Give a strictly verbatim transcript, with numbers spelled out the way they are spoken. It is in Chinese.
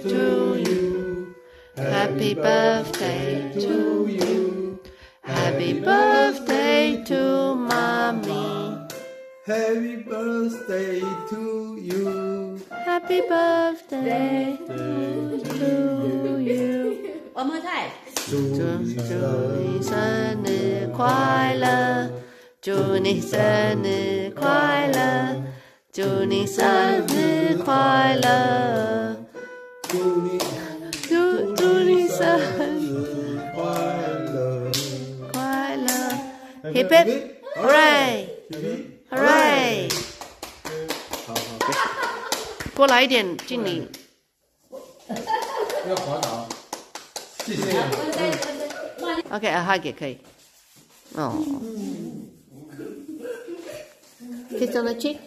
to you. Happy birthday to you. Happy birthday to mommy. Happy birthday to you. Happy birthday to you. One more time. 祝你生日快乐，祝你生日快乐，祝你生日快乐， 祝你祝祝你生日快乐， 快乐 ，Hip hip hooray hooray！ 好好， 过来一点，敬礼。 要滑倒，谢谢。 OK， 啊，哈也可以。哦。Kiss on the cheek.